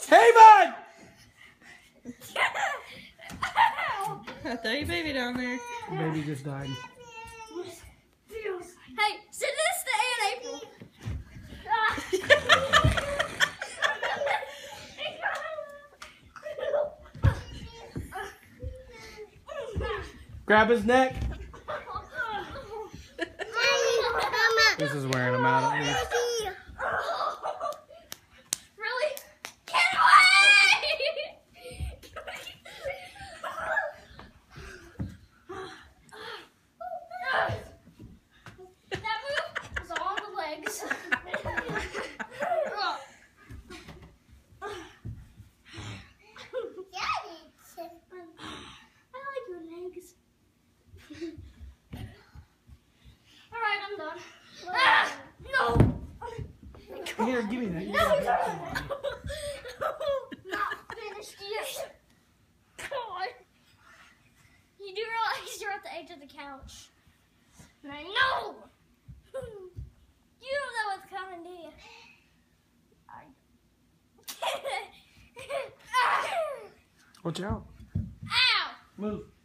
Haven! I throw your baby down there. The baby just died. Hey, send this to Aunt April. Grab his neck. This is wearing him out at least. Really? Get away! That move was all the legs. I like your legs. Alright, I'm done. No! Here, give me that. No! Not finished yet. Come on. You do realize you're at the edge of the couch. And I know! You don't know what's coming, do you? Watch out. Ow! Move.